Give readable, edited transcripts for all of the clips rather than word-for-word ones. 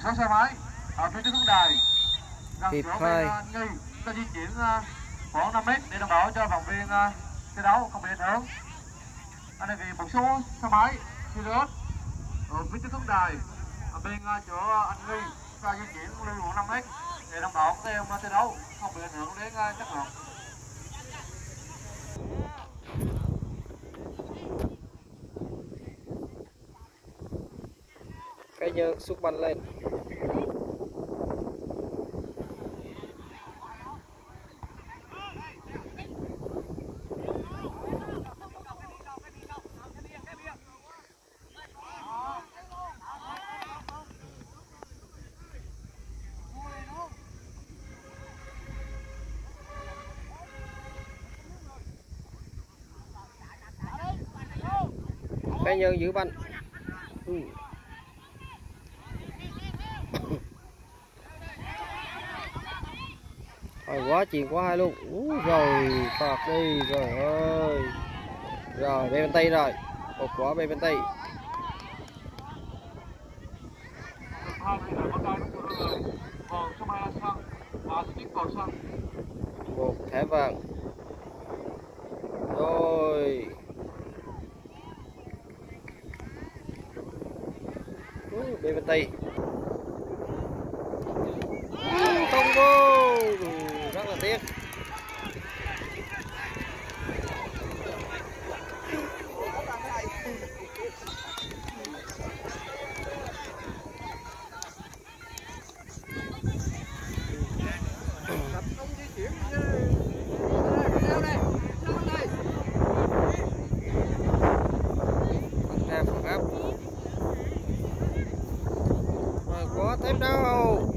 số xe máy ở phía trước khán đài gần Kịp chỗ thời. bên Nghi ta di chuyển khoảng 5 mét để đảm bảo cho vận viên thi đấu không bị ảnh hưởng. Đây vì một số xe máy khi rớt ở phía trước khán đài ở bên chỗ anh Nghi ta di chuyển lưu lượng 5 mét để đảm bảo các em thi đấu không bị ảnh hưởng đến chất lượng. Cái nhơn xúc banh lên. Cái nhơn giữ banh. Rồi quá chuyền quá hay luôn. Rồi phạt đi rồi ơi. Rồi bên tay rồi. Một quả bên tay. Một thẻ vàng. Rồi. Bên tay. Không vô. Rất là tiếc. Ra phòng áp. Rồi quá thêm đâu.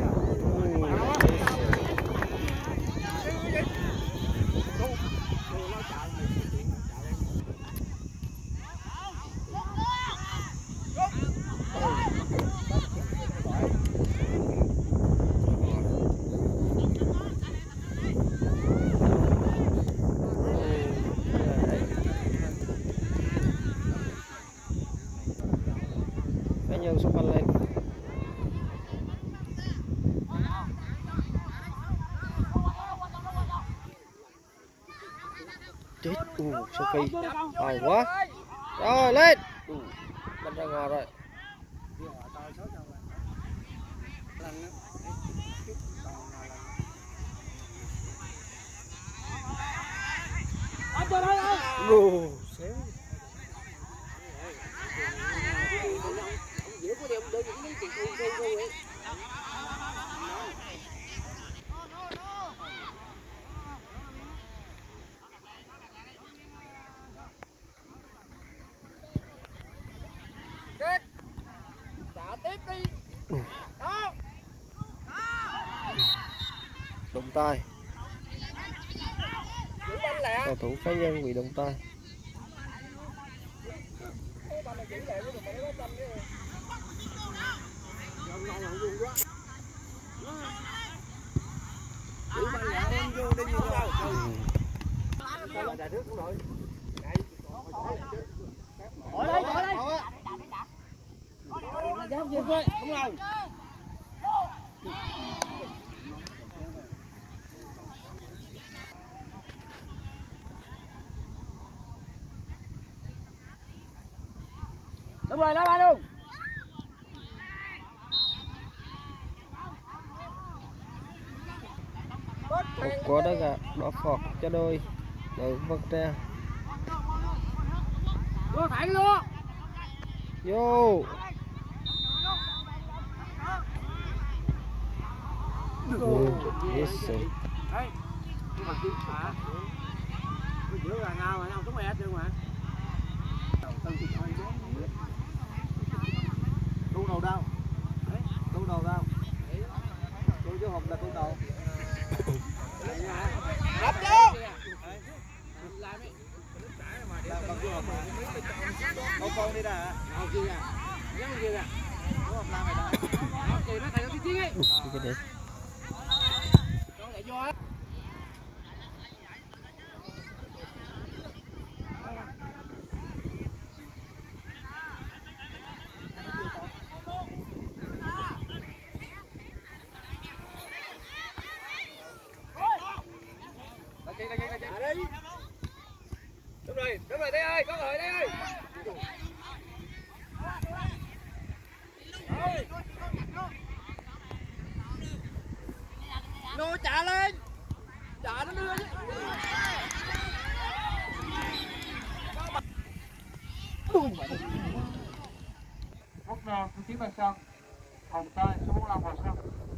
Cái nhân xung quanh lên. Chết. Sophie hay quá. Rồi lên. Bắn ra ngoài rồi. Đụng tay. Cầu thủ cá nhân bị đụng tay. Đúng rồi, đá ba luôn. Một quả đá gà đỏ phọt cho đôi đội Vân Tre. Vô thẳng luôn. Vô. Yes. Đấy. Cái mặt kia hả? Cái giữa là nào mà không trúng mẹ chưa mà. Tu đầu đâu? Tu đầu đâu? Tu chứ không là tu đầu. Đập vô. Không con đi ra. Không kia à. Nhắm kia à. Đúng không làm mày đó. Thì nó thành cái tiếng ấy. Cái đấy. Cho lại vô á. ơi, có người đây ơi. Nó trả lên. Trả nó đưa chứ. Quốc số 9 vào sân, Hồng Tây số 45 vào sân.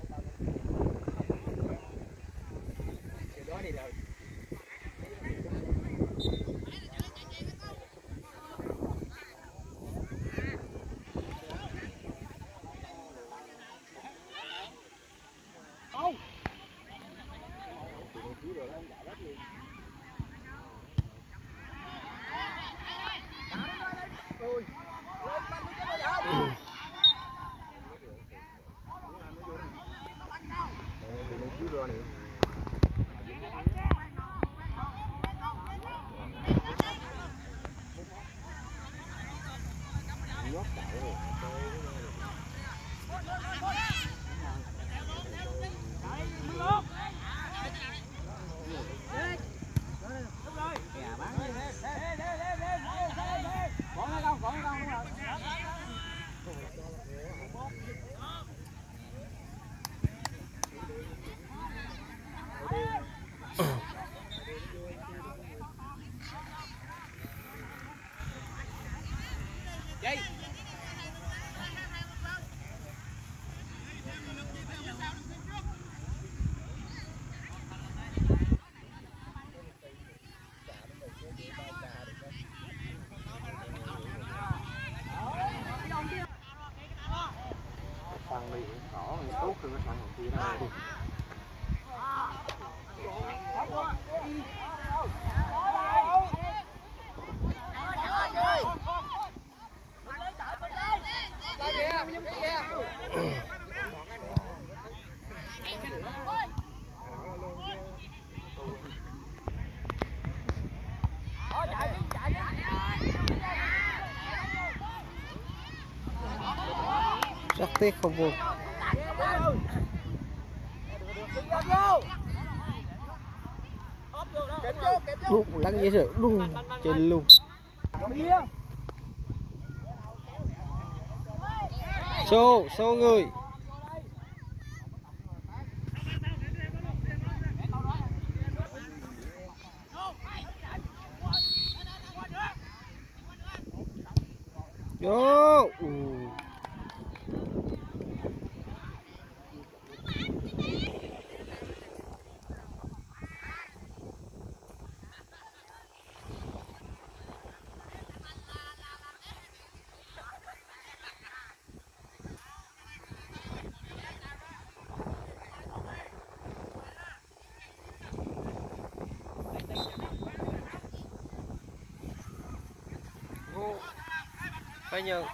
Rất tiếc không vô. Đụng lắc dễ sợ đùng trên luôn. Số người. Vô. Phải nhận.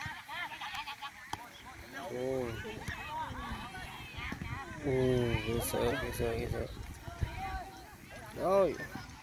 Ghê sợ. Rồi.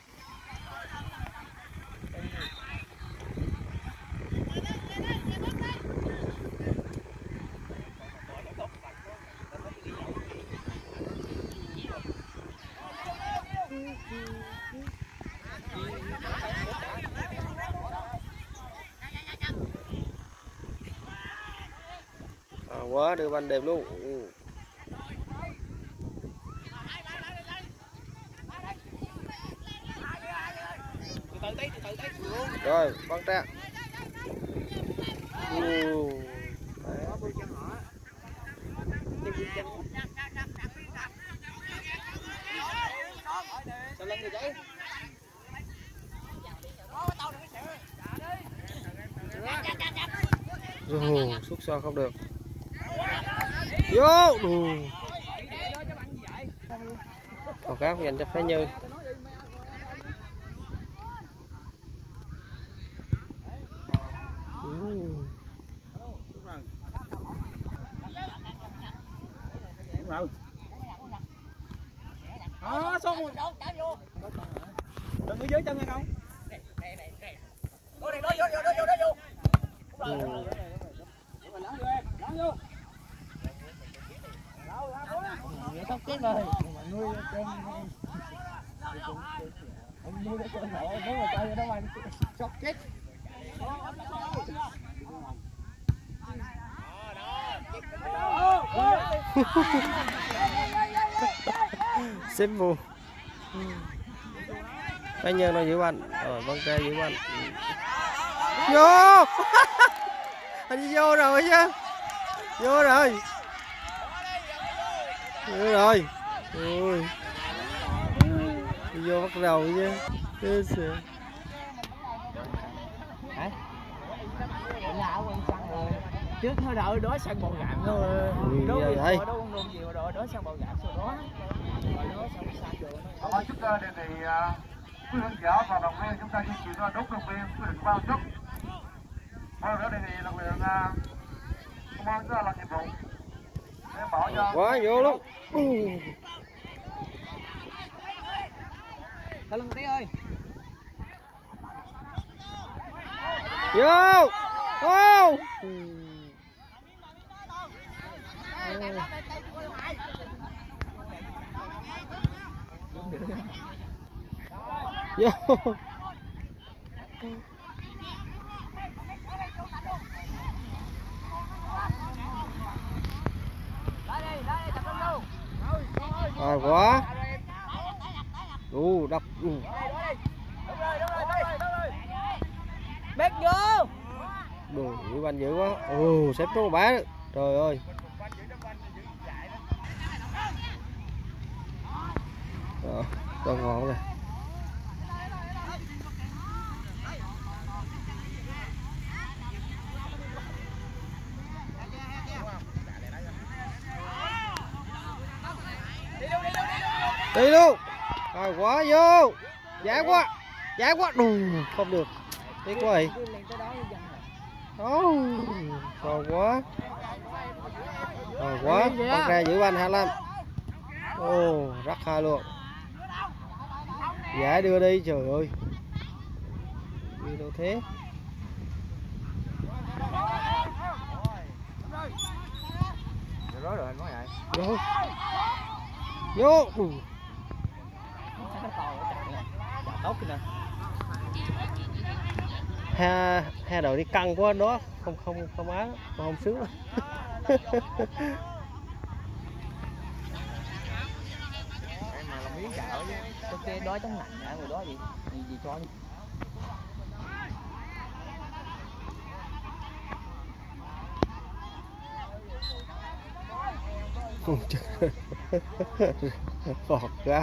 Quá đưa banh đẹp luôn. Rồi bắn ra. Xúc xoa không được. Vô đủ. Còn khác dành cho Phái Như. Xuống rồi. Đừng ở dưới chân nghe không? Vô đây, vô. Sắp chết rồi. Mọi người mua để chơi nổ nếu mà chơi đó mà sót chết. Xếp vô. Cá nhân nó giữ banh rồi, Văn Tre giữ banh. Vô. Anh vô rồi chứ. Vô rồi. Vô rồi. Ui. Vô bắt đầu chứ. Hả? Nhà ở quanh sân rồi. Trước thôi đợi đó sân bầu gạn thôi. Đó không luôn gì mà đó sân bầu gạn sau đó. Chúng ta đề nghị quý khán giả và đồng viên chúng ta di chuyển ra đốt công viên quy định bao chút. Thôi nữa đề nghị lực lượng công an chúng ta làm nhiệm vụ để bỏ cho quá vô luôn. Thả lưng tí ơi. Vô. Wow. Vô. Rồi quá. Đập. Bét vô. Đồ Ủy ban dữ quá. Xếp trúng bá. Trời ơi. Đó, cho ngon rồi. Đi luôn. Rồi quá vô. Giải quá. Giải quá. Đùng, không được. Tiếc quá vậy. Còn quá. Rồi quá. Văn Tre giữ banh 25. Rất hay luôn. Giải đưa đi, trời ơi. Đi đâu thế? Rồi anh nói vậy. Vô. Vô. Tốt kìa nè. Hai đội đi căng quá đó, không á, không sướng. Mà làm miếng gạo chứ. Tôi đói chống lạnh hả, người đó gì cho. Phọt ra.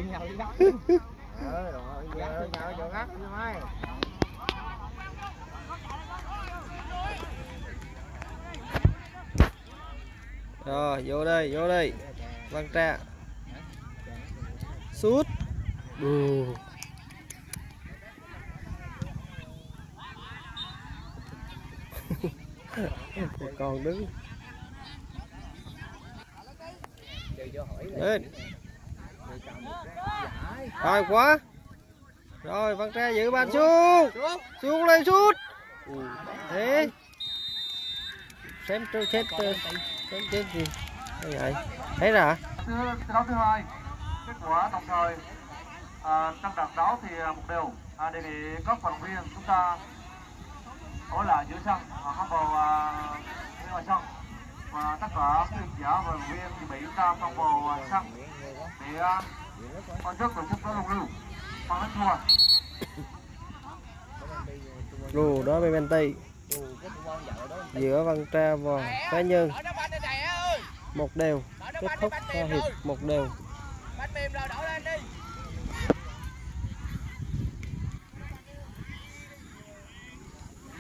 Rồi vô đây Văn Tre sút. Còn đứng lên. Rồi quá. Rồi Văn Tre giữ bàn xuống. Xuống lên sút. Thế. Xem chết gì. Đây vậy. Thấy rồi hả? Trận đấu thứ hai. Kết quả đồng thời trong trận đấu thì một đều. Đề nghị các vận động viên chúng ta ở lại giữa sân, không vào bên ngoài sân, và tất cả các khán giả và vận động viên thì bị ta không vào sân để quan chức tổ chức có đồng lưu bằng đánh thua. Đồ đó bên Tây giữa Văn Tre và Cá Nhân 1 đều, kết thúc hiệp 1 đều.